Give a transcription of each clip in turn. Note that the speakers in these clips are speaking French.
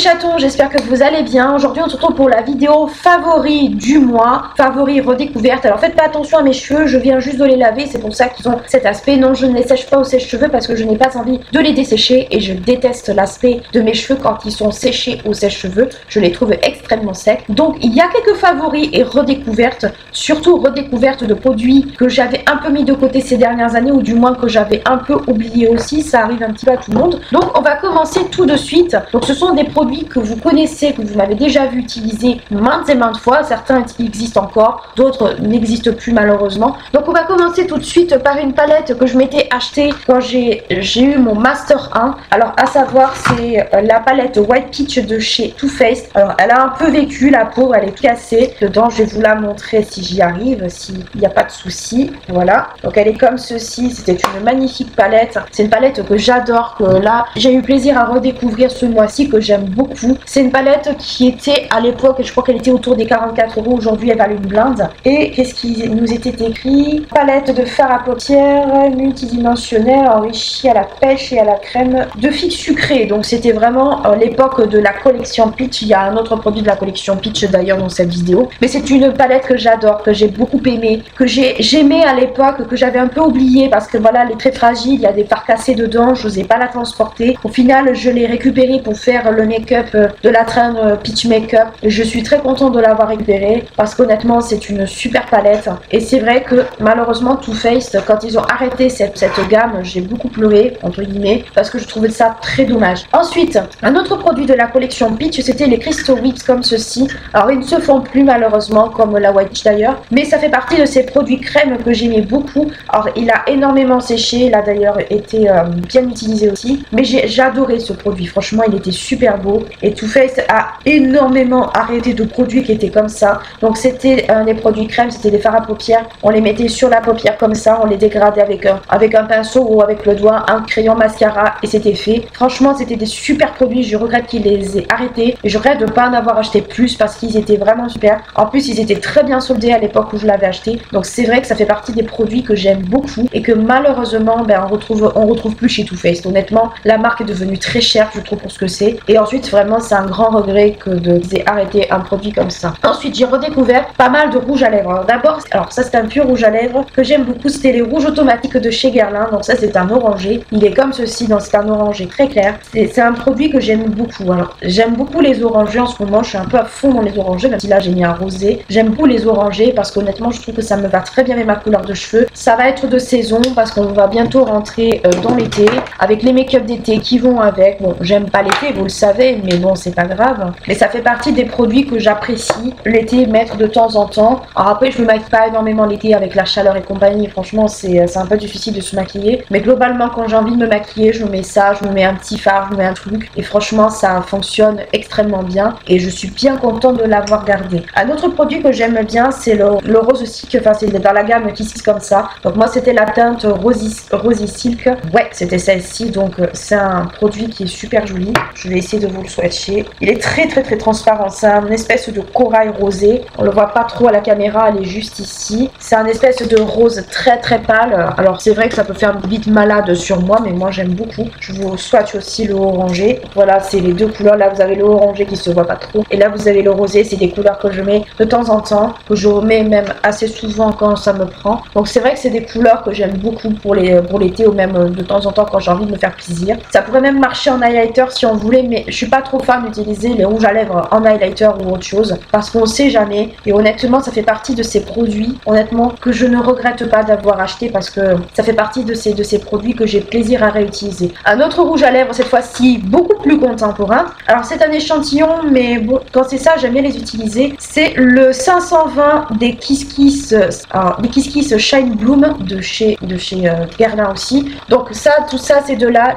chatons, j'espère que vous allez bien. Aujourd'hui on se retrouve pour la vidéo favori du mois, favori redécouverte. Alors faites pas attention à mes cheveux, je viens juste de les laver, c'est pour ça qu'ils ont cet aspect. Non, je ne les sèche pas au sèche-cheveux parce que je n'ai pas envie de les dessécher et je déteste l'aspect de mes cheveux quand ils sont séchés au sèche-cheveux. Je les trouve extrêmement secs. Donc il y a quelques favoris et redécouvertes, surtout redécouvertes de produits que j'avais un peu mis de côté ces dernières années ou du moins que j'avais un peu oublié aussi. Ça arrive un petit peu à tout le monde. Donc on va commencer tout de suite. Donc ce sont des produits que vous connaissez, que vous m'avez déjà vu utiliser maintes et maintes fois. Certains existent encore, d'autres n'existent plus malheureusement. Donc on va commencer tout de suite par une palette que je m'étais achetée quand j'ai eu mon Master 1. Alors à savoir c'est la palette White Peach de chez Too Faced. Alors elle a un peu vécu, la peau elle est cassée. Dedans je vais vous la montrer si j'y arrive, s'il n'y a pas de souci. Voilà, donc elle est comme ceci. C'était une magnifique palette. C'est une palette que j'adore, que là j'ai eu plaisir à redécouvrir ce mois-ci, que j'aime beaucoup. C'est une palette qui était à l'époque, je crois qu'elle était autour des 44 €. Aujourd'hui elle valait une blinde. Et qu'est-ce qui nous était écrit? Palette de fard à paupières multidimensionnelle enrichie à la pêche et à la crème de figues sucrées. Donc c'était vraiment l'époque de la collection Peach. Il y a un autre produit de la collection Peach d'ailleurs dans cette vidéo. Mais c'est une palette que j'adore, que j'ai beaucoup aimée, que j'aimais à l'époque, que j'avais un peu oublié parce que voilà, elle est très fragile, il y a des fards cassés dedans, je n'osais pas la transporter. Au final, je l'ai récupérée pour faire le make-up de la trame Peach Makeup. Je suis très contente de l'avoir récupérée parce qu'honnêtement, c'est une super palette. Et c'est vrai que malheureusement, Too Faced, quand ils ont arrêté cette gamme, j'ai beaucoup pleuré, entre guillemets, parce que je trouvais ça très dommage. Ensuite, un autre produit de la collection Peach, c'était les Crystal Whips comme ceci. Alors, ils ne se font plus malheureusement, comme la White Peach d'ailleurs, mais ça fait partie de ces produits crème que j'aimais beaucoup. Alors, il a énormément séché, il a d'ailleurs été bien utilisé aussi, mais j'ai adoré ce produit. Franchement, il était super beau. Et Too Faced a énormément arrêté de produits qui étaient comme ça. Donc, c'était des produits crème, c'était des fards à paupières. On les mettait sur la paupière comme ça, on les dégradait avec un pinceau ou avec le doigt, un crayon mascara et c'était fait. Franchement, c'était des super produits. Je regrette qu'ils les aient arrêtés et je regrette de ne pas en avoir acheté plus parce qu'ils étaient vraiment super. En plus, ils étaient très bien soldés à l'époque où je l'avais acheté. Donc, c'est vrai que ça fait partie des produits que j'aime beaucoup et que malheureusement, ben, on retrouve plus chez Too Faced. Honnêtement, la marque est devenue très chère, je trouve, pour ce que c'est. Et ensuite, vraiment, c'est un grand regret que qu'ils aient arrêté un produit comme ça. Ensuite, j'ai redécouvert pas mal de rouge à lèvres. Alors, d'abord, ça c'est un pur rouge à lèvres que j'aime beaucoup. C'était les rouges automatiques de chez Guerlain. Donc ça, c'est un orangé. Il est comme ceci, donc c'est un orangé très clair. C'est un produit que j'aime beaucoup. Alors, j'aime beaucoup les orangés en ce moment. Je suis un peu à fond dans les orangés, même si là, j'ai mis un rosé. J'aime beaucoup les orangés parce qu'honnêtement, je trouve que ça me va très bien avec ma couleur de cheveux. Ça va être de saison parce qu'on va bientôt rentrer dans l'été avec les make-up d'été qui vont avec. Bon, j'aime pas l'été, vous le savez, mais bon, c'est pas grave. Mais ça fait partie des produits que j'apprécie l'été mettre de temps en temps. Alors après, je me maquille pas énormément l'été avec la chaleur et compagnie. Franchement, c'est un peu difficile de se maquiller. Mais globalement, quand j'ai envie de me maquiller, je me mets ça, je me mets un petit fard, je me mets un truc. Et franchement, ça fonctionne extrêmement bien. Et je suis bien contente de l'avoir gardé. Un autre produit que j'aime bien, c'est le Rose Silk. Enfin, c'est dans la gamme Kiss Kiss comme ça. Donc moi, c'était la teinte Rosy Silk. Ouais, c'était celle-ci. Donc c'est un produit qui est super joli. Je vais essayer de vous le swatcher. Il est très transparent. C'est un espèce de corail rosé. On le voit pas trop à la caméra, elle est juste ici. C'est un espèce de rose très pâle. Alors c'est vrai que ça peut faire vite malade sur moi, mais moi j'aime beaucoup. Je vous swatch aussi le orangé. Voilà, c'est les deux couleurs. Là vous avez le orangé qui se voit pas trop. Et là vous avez le rosé. C'est des couleurs que je mets de temps en temps, que je remets même assez souvent quand ça me prend. Donc c'est vrai que c'est des couleurs que j'aime beaucoup pour l'été ou même de temps en temps quand j'ai envie de me faire plaisir. Ça pourrait même marcher en highlighter si on voulait, mais je suis pas trop fan d'utiliser les rouges à lèvres en highlighter ou autre chose parce qu'on sait jamais. Et honnêtement, ça fait partie de ces produits, honnêtement, que je ne regrette pas d'avoir acheté parce que ça fait partie de ces produits que j'ai plaisir à réutiliser. Un autre rouge à lèvres, cette fois-ci beaucoup plus contemporain. Alors c'est un échantillon, mais bon, quand c'est ça, j'aime bien les utiliser. C'est le 520 des Kiss Kiss, des Kiss Kiss Shine Bloom de chez Guerlain aussi. Donc ça, tout ça, c'est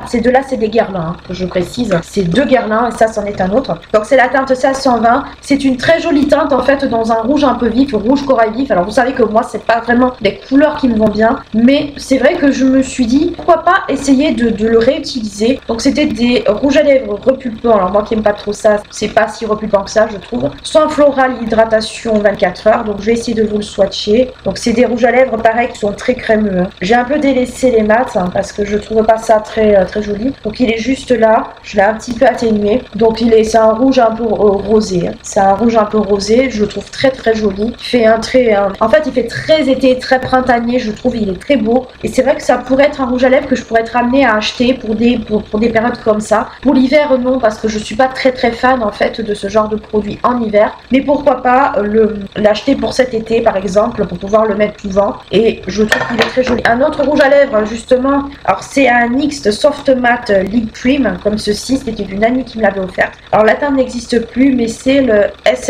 des Guerlain, hein, que je précise. C'est deux Guerlain et ça, c'en est un autre. Donc c'est la teinte 520. C'est une très jolie teinte en fait dans un rouge un peu vif, rouge corail vif. Alors vous savez que moi, c'est pas vraiment des couleurs qui me vont bien, mais c'est vrai que je me suis dit pourquoi pas essayer de le réutiliser. Donc c'était des rouges à lèvres repulpants. Alors moi qui aime pas trop ça, c'est pas si repulpant que ça, je trouve. Soin floral hydratation 24 heures. Donc je vais essayer de vous le swatcher. Donc c'est des rouges à lèvres pareil qui sont très crémeux, hein. J'ai un peu délaissé les mats parce que je trouve pas ça très joli. Donc il est juste là, je l'ai un petit peu atténué. tourner. Donc c'est un rouge un peu rosé. C'est un rouge un peu rosé, je le trouve très très joli. Il fait en fait il fait très été, très printanier, je trouve, il est très beau. Et c'est vrai que ça pourrait être un rouge à lèvres que je pourrais être amenée à acheter pour des périodes comme ça. Pour l'hiver non, parce que je suis pas très très fan en fait de ce genre de produit en hiver. Mais pourquoi pas l'acheter pour cet été par exemple, pour pouvoir le mettre souvent. Et je trouve qu'il est très joli. Un autre rouge à lèvres justement, alors c'est un NYX Soft Matte Lip Cream comme ceci, c'était une amie qui me l'avait offert. Alors la teinte n'existe plus, mais c'est le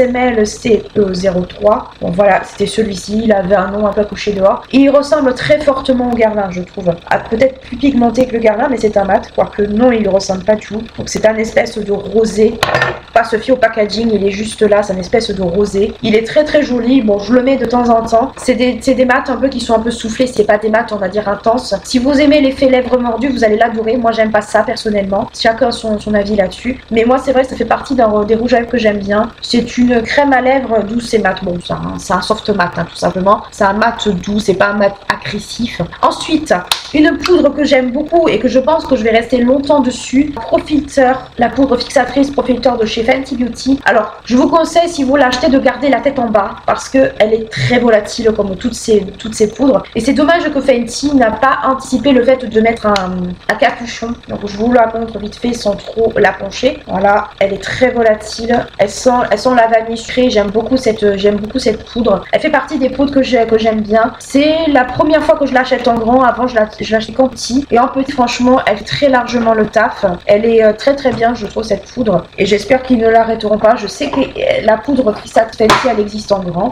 SMLC03. Bon voilà, c'était celui-ci, il avait un nom un peu couché dehors. Et il ressemble très fortement au Guerlain, je trouve. Peut-être plus pigmenté que le Guerlain, mais c'est un mat, quoique non, il ne ressemble pas du tout. Donc c'est un espèce de rosé. Pas se fier au packaging, il est juste là, c'est une espèce de rosé. Il est très très joli, bon je le mets de temps en temps. C'est des mats un peu qui sont un peu soufflés, c'est pas des mats on va dire intenses. Si vous aimez l'effet lèvres mordues, vous allez l'adorer. Moi j'aime pas ça personnellement, chacun son avis là-dessus. Mais moi c'est vrai que ça fait partie des rouges à lèvres que j'aime bien. C'est une crème à lèvres douce et mat. Bon c'est un soft mat hein, tout simplement. C'est un mat doux, c'est pas un mat agressif. Ensuite, une poudre que j'aime beaucoup et que je pense que je vais rester longtemps dessus. Profilteur, la poudre fixatrice Profilteur de chez Fenty Beauty. Alors je vous conseille si vous l'achetez de garder la tête en bas parce que elle est très volatile comme toutes ces poudres. Et c'est dommage que Fenty n'a pas anticipé le fait de mettre un capuchon. Donc je vous la montre vite fait sans trop la pencher. Voilà, elle est très volatile. Elle sent la vanille sucrée. J'aime beaucoup cette poudre. Elle fait partie des poudres que j'aime bien. C'est la première fois que je l'achète en grand. Avant je l'achetais qu'en petit. Et en petit franchement elle fait très largement le taf. Elle est très très bien je trouve cette poudre. Et j'espère qu'ils ne l'arrêteront pas. Je sais que la poudre Fixatrice Fenty elle existe en grand.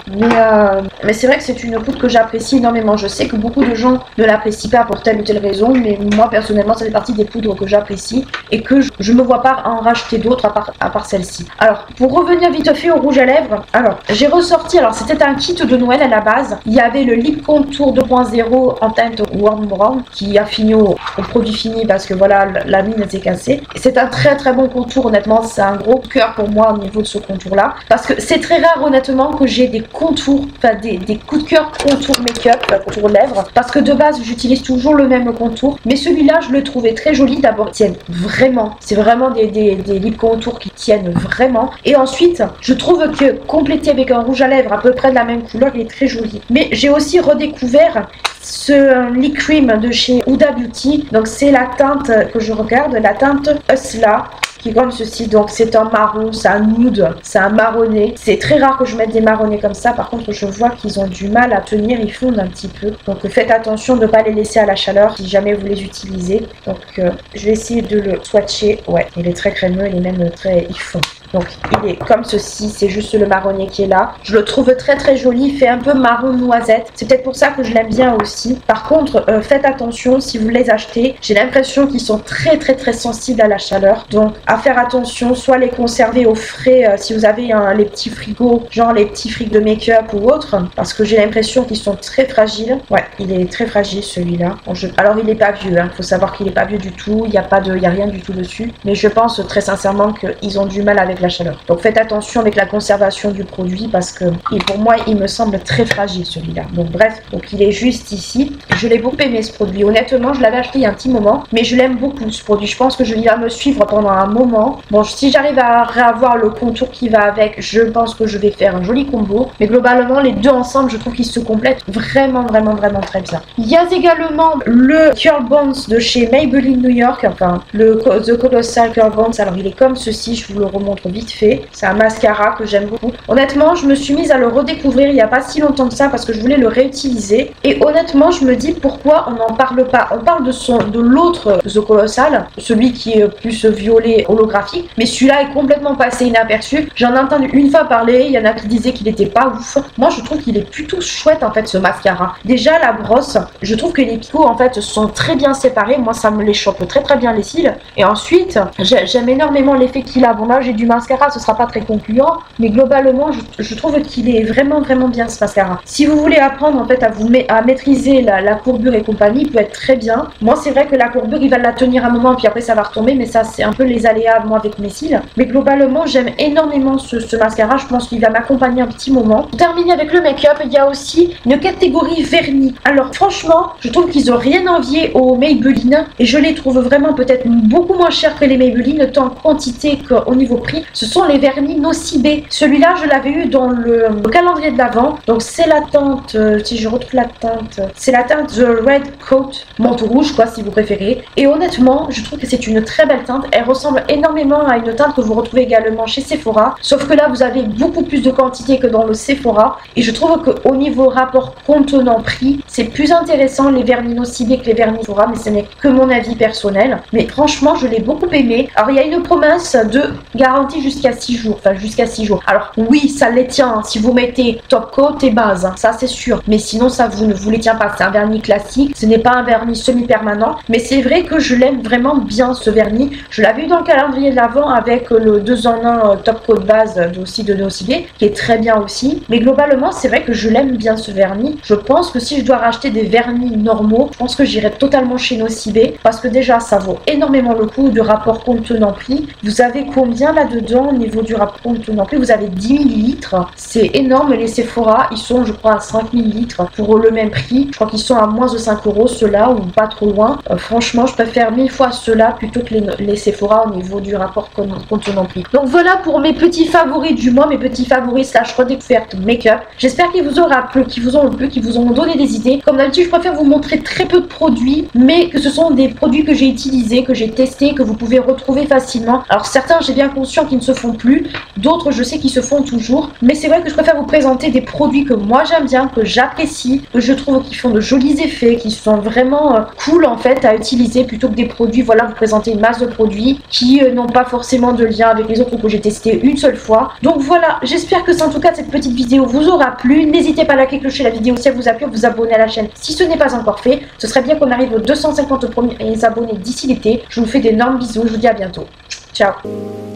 Mais c'est vrai que c'est une poudre que j'apprécie énormément. Je sais que beaucoup de gens ne l'apprécient pas pour telle ou telle raison. Mais moi personnellement ça fait partie des poudres que j'apprécie. Et que je ne me vois pas en racheter d'autres à part celle-ci. Alors pour revenir vite fait au rouge à lèvres. Alors j'ai ressorti. Alors c'était un kit de Noël à la base. Il y avait le Lip Contour 2.0 en teinte Warm Brown qui a fini au produit fini parce que voilà la mine s'est cassée. C'est un très très bon contour honnêtement. C'est un gros cœur pour moi au niveau de ce contour là. Parce que c'est très rare honnêtement que j'ai des contours, enfin des coups de cœur contour make-up, contour lèvres. Parce que de base j'utilise toujours le même contour. Mais celui-là je le trouvais très joli. D'abord ils tiennent vraiment. C'est vraiment des lip contours qui tiennent vraiment. Et ensuite je trouve que complété avec un rouge à lèvres à peu près de la même couleur il est très joli. Mais j'ai aussi redécouvert ce lip cream de chez Huda Beauty. Donc c'est la teinte que je regarde, la teinte Hustla qui est comme ceci. Donc c'est un marron, c'est un nude, c'est un marronné. C'est très rare que je mette des marronnés comme ça. Par contre je vois qu'ils ont du mal à tenir, ils fondent un petit peu. Donc faites attention de ne pas les laisser à la chaleur si jamais vous les utilisez. Donc je vais essayer de le swatcher. Ouais, il est très crémeux, il est même très... il fond. Donc il est comme ceci, c'est juste le marronnier qui est là. Je le trouve très très joli, il fait un peu marron noisette. C'est peut-être pour ça que je l'aime bien aussi. Par contre, faites attention si vous les achetez. J'ai l'impression qu'ils sont très très très sensibles à la chaleur. Donc à faire attention, soit les conserver au frais si vous avez les petits frigos, genre les petits frigs de make-up ou autre. Parce que j'ai l'impression qu'ils sont très fragiles. Ouais, il est très fragile celui-là. Bon, alors il n'est pas vieux, hein. Faut savoir qu'il n'est pas vieux du tout. Il n'y a rien du tout dessus. Mais je pense très sincèrement qu'ils ont du mal avec la chaleur. Donc faites attention avec la conservation du produit parce que pour moi il me semble très fragile celui-là. Donc bref, donc il est juste ici. Je l'ai beaucoup aimé ce produit. Honnêtement, je l'avais acheté il y a un petit moment, mais je l'aime beaucoup ce produit. Je pense que il va me suivre pendant un moment. Bon, si j'arrive à réavoir le contour qui va avec, je pense que je vais faire un joli combo. Mais globalement, les deux ensemble, je trouve qu'ils se complètent vraiment très bien. Il y a également le Curl Bones de chez Maybelline New York, enfin le The Colossal Curl Bones. Alors il est comme ceci, je vous le remontre vite fait. C'est un mascara que j'aime beaucoup. Honnêtement, je me suis mise à le redécouvrir il n'y a pas si longtemps que ça parce que je voulais le réutiliser. Et honnêtement, je me dis pourquoi on n'en parle pas. On parle de l'autre The Colossal, celui qui est plus violet holographique. Mais celui-là est complètement passé inaperçu. J'en ai entendu une fois parler. Il y en a qui disaient qu'il était pas ouf. Moi, je trouve qu'il est plutôt chouette en fait ce mascara. Déjà, la brosse, je trouve que les picots en fait sont très bien séparés. Moi, ça me les chope très bien les cils. Et ensuite, j'aime énormément l'effet qu'il a. Bon, là, j'ai du mascara, ce sera pas très concluant, mais globalement je trouve qu'il est vraiment bien ce mascara. Si vous voulez apprendre en fait à maîtriser la courbure et compagnie, il peut être très bien. Moi c'est vrai que la courbure il va la tenir un moment puis après ça va retomber, mais ça c'est un peu les aléas agréable moi avec mes cils. Mais globalement j'aime énormément ce mascara, je pense qu'il va m'accompagner un petit moment. Pour terminer avec le make-up, il y a aussi une catégorie vernis. Alors franchement, je trouve qu'ils ont rien envié aux Maybelline et je les trouve vraiment peut-être beaucoup moins chers que les Maybelline, tant en quantité qu'au niveau prix. Ce sont les vernis Nocibé. Celui-là, je l'avais eu dans le calendrier de l'Avent. Donc c'est la teinte, si je retrouve la teinte, c'est la teinte The Red Coat, manteau rouge quoi si vous préférez. Et honnêtement, je trouve que c'est une très belle teinte. Elle ressemble énormément à une teinte que vous retrouvez également chez Sephora. Sauf que là, vous avez beaucoup plus de quantité que dans le Sephora. Et je trouve qu'au niveau rapport contenant-prix, c'est plus intéressant les vernis Nocibé que les vernis Sephora. Mais ce n'est que mon avis personnel. Mais franchement, je l'ai beaucoup aimé. Alors, il y a une promesse de garantie jusqu'à 6 jours. Enfin, jusqu'à 6 jours. Alors, oui, ça les tient hein, si vous mettez top coat et base. Hein, ça, c'est sûr. Mais sinon, ça vous ne vous les tient pas. C'est un vernis classique. Ce n'est pas un vernis semi-permanent. Mais c'est vrai que je l'aime vraiment bien, ce vernis. Je l'avais eu dans le calendrier de l'Avent avec le 2 en 1 top coat base aussi de Nocibé, qui est très bien aussi. Mais globalement, c'est vrai que je l'aime bien, ce vernis. Je pense que si je dois racheter des vernis normaux, je pense que j'irai totalement chez Nocibé. Parce que déjà, ça vaut énormément le coup du rapport contenant-prix. Vous avez combien là-dedans au niveau du rapport contenant-prix? Vous avez 10 millilitres. C'est énorme. Les Sephora, ils sont, je crois, à 5 millilitres pour le même prix. Je crois qu'ils sont à moins de 5 € ceux-là, ou pas trop loin. Franchement, je préfère 1000 fois ceux-là plutôt que les Sephora au niveau du rapport contenant-prix. Donc voilà pour mes petits favoris du mois, mes petits favoris slash redécouverte make-up. J'espère qu'ils vous aura plu, qu'ils vous ont plu, qu'ils vous ont donné des idées. Comme d'habitude, je préfère vous montrer très peu de produits, mais que ce sont des produits que j'ai utilisés, que j'ai testés, que vous pouvez retrouver facilement. Alors certains, j'ai bien conscience qu'ils ne se font plus, d'autres, je sais qu'ils se font toujours. Mais c'est vrai que je préfère vous présenter des produits que moi j'aime bien, que j'apprécie, que je trouve qu'ils font de jolis effets, qui sont vraiment cool en fait à utiliser, plutôt que des produits, voilà, vous présenter une masse de produits qui n'ont pas forcément de lien avec les autres que j'ai testé une seule fois. Donc voilà, j'espère que en tout cas cette petite vidéo vous aura plu. N'hésitez pas à liker, clocher la vidéo si elle vous a plu, à vous abonner à la chaîne si ce n'est pas encore fait. Ce serait bien qu'on arrive aux 250 premiers abonnés d'ici l'été. Je vous fais d'énormes bisous, je vous dis à bientôt. Ciao.